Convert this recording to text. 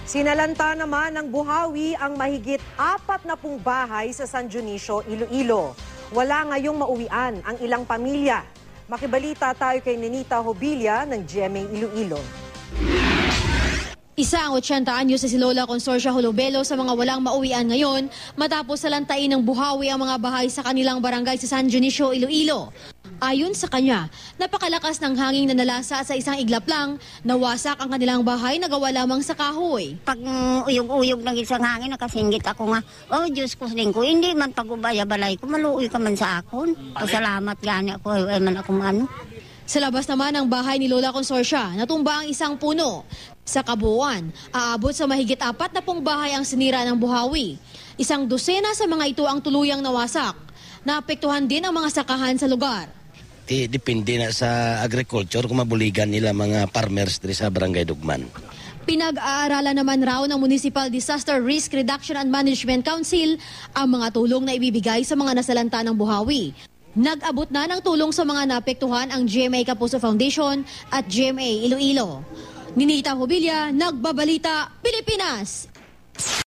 Sinalanta naman ng buhawi ang mahigit 40 bahay sa San Dionisio, Iloilo. Wala ngayong mauwian ang ilang pamilya. Makibalita tayo kay Nenita Hobilla ng GMA Iloilo. Isa ang 80 anyos si Lola Consorcia Holobelo sa mga walang mauwian ngayon matapos salantain ng buhawi ang mga bahay sa kanilang barangay sa San Dionisio, Iloilo. Ayon sa kanya, napakalakas ng hangin na nalasa sa isang iglap lang, nawasak ang kanilang bahay na gawa lamang sa kahoy. Pag uyog-uyog ng isang hangin, nakasinggit ako nga, oh Diyos ko ko, hindi man pagubaya-balay ko, maluoy ka man sa akon. Pasalamat gani ako, ay man ako ano. Sa labas naman ng bahay ni Lola Consorcia, natumba ang isang puno. Sa kabuuan, aabot sa mahigit 40 bahay ang sinira ng buhawi. Isang dosena sa mga ito ang tuluyang nawasak. Naapektuhan din ang mga sakahan sa lugar. Depende na sa agriculture kung mabuligan nila mga farmers diri sa Barangay Dugman. Pinag-aaralan naman raw ng Municipal Disaster Risk Reduction and Management Council ang mga tulong na ibibigay sa mga nasalanta ng buhawi. Nag-abot na ng tulong sa mga naapektuhan ang GMA Kapuso Foundation at GMA Iloilo. Nenita Hobilla, Nagbabalita, Pilipinas.